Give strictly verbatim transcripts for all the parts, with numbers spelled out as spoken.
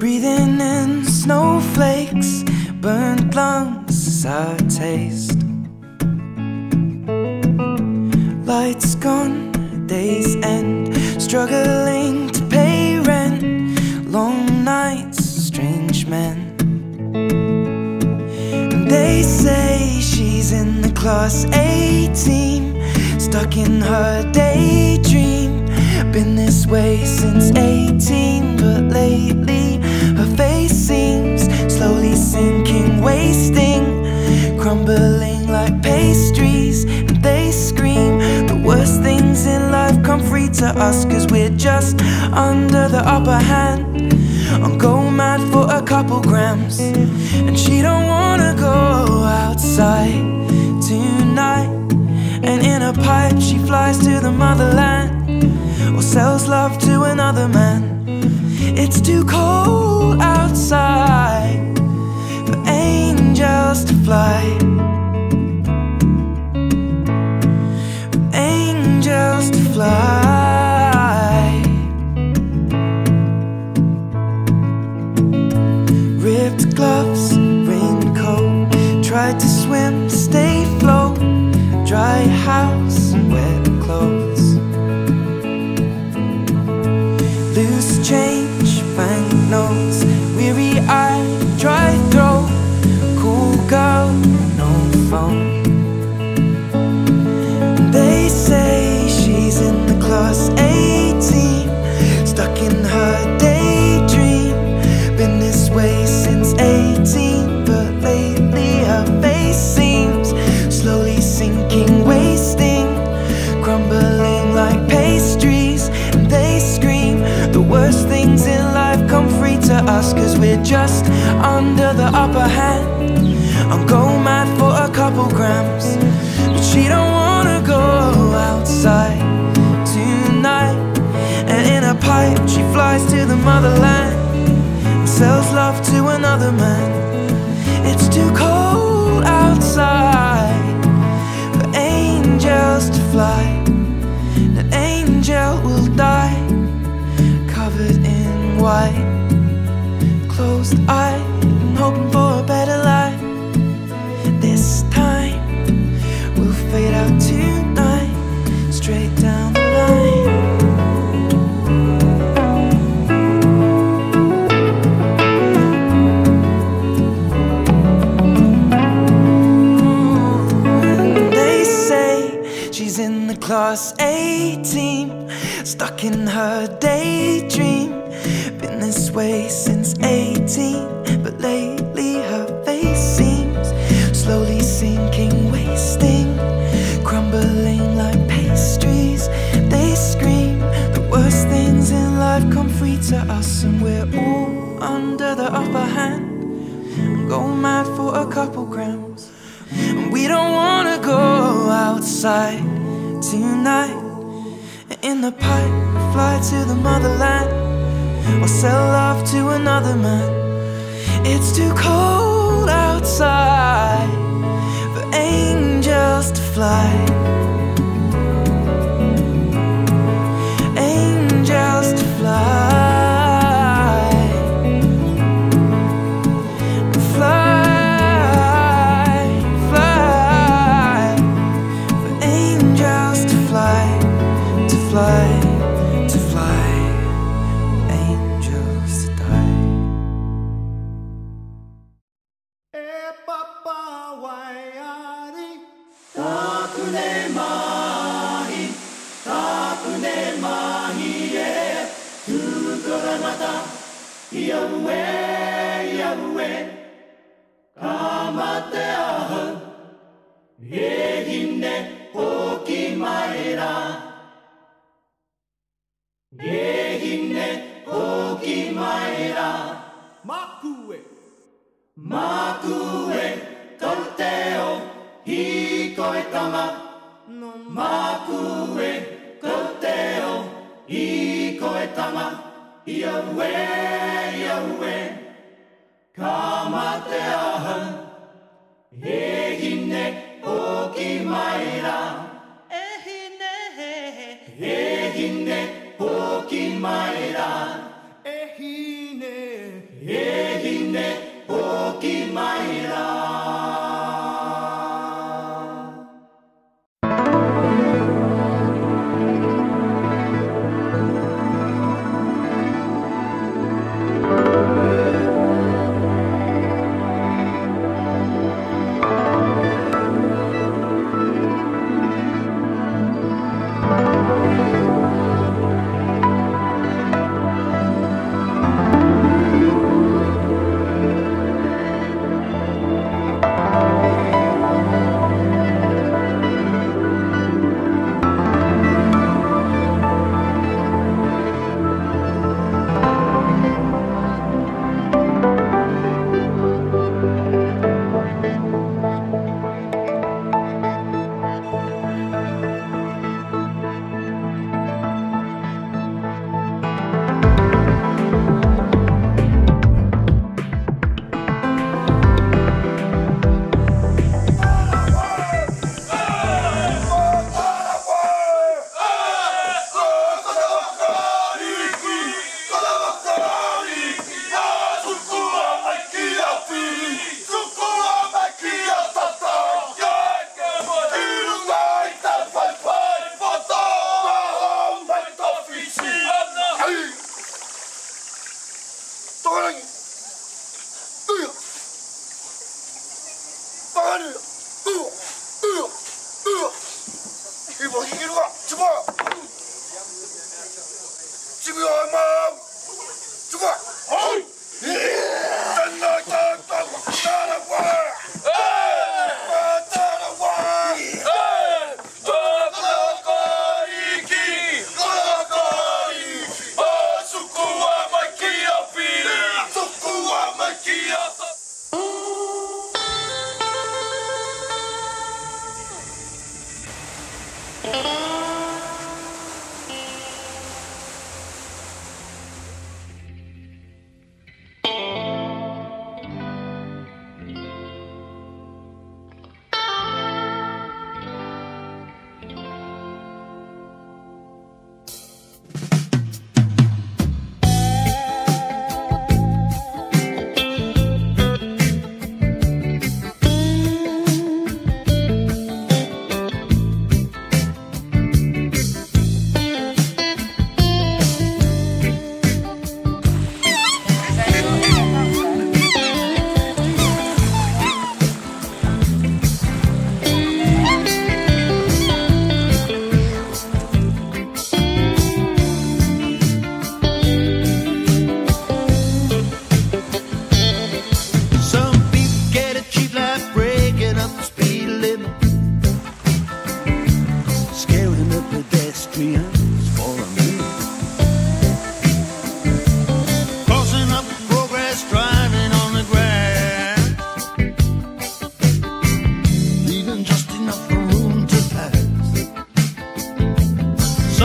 Breathing in snowflakes, burnt lungs as I taste. Lights gone, days end, struggling to pay rent. Long nights, strange men. And they say she's in the class A team, stuck in her daydream. Been this way since eighteen, but lately her face seems slowly sinking, wasting, crumbling like pastries. And they scream the worst things in life come free to us, cause we're just under the upper hand. I'm go mad for a couple grams, and she don't wanna go outside tonight. And in a pipe she flies to the motherland, or sells love to another man. It's too cold outside for angels to fly, for angels to fly. Ripped gloves, raincoat, tried to swim, stay afloat. Dry house, wet clothes. Loose change, banknotes, weary-eyed, dry throat. Cool girl, no phone. They say she's in the class A team, stuck in her daydream. Been this way since eighteen, but lately her face seems slowly sinking, wasting, crumbling like pastries. And they scream the worst things in life come free to us, cause we're just under the upper hand. I'm go mad for a couple grams, but she don't wanna go outside tonight. And in a pipe she flies to the motherland, and sells love to another man. It's too cold outside for angels to fly. An angel will die, covered in white, closed eyed, and hoping for a better life. This time we'll fade out tonight, straight down the line. And they say she's in the class A team, stuck in her daydream. Been this way since eighteen, but lately her face seems slowly sinking, wasting, crumbling like pastries. They scream the worst things in life come free to us, and we're all under the upper hand. I'm going mad for a couple grams, and we don't wanna go outside tonight. In the pipe, fly to the motherland, or sell love to another man. It's too cold outside for angels to fly. Angels to fly. Fly, fly. For angels to fly, to fly, to fly. Angels to die. Yahweh, Yahweh, Kamateaha, Yehine, Hokimaera, Yehine, Hokimaera, Makue, Makue, Tolteo, Hikoetama, Makue, Tolteo, Hikoetama. Yahweh, Yahweh, Kamateaha, Ehine, Hokimaera, Ehine, Ehine, Hokimaera, Ehine, hine o ki mai rā.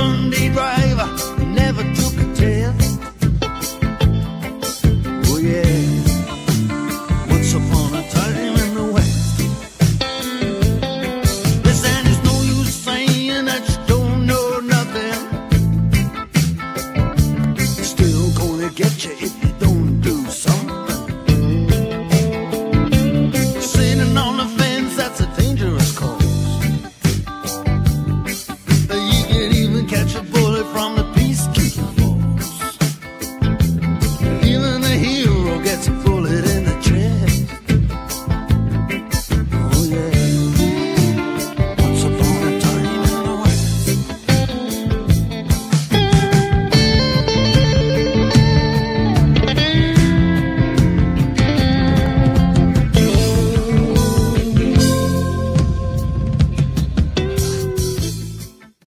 Sunday driver never took a test. Oh yeah.